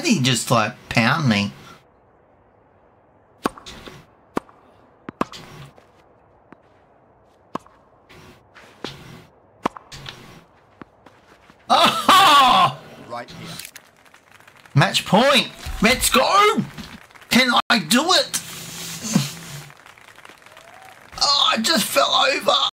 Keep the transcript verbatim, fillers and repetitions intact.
he just like pound me? Oh! Right here. Match point. Let's go. Can I do it? Oh, I just fell over.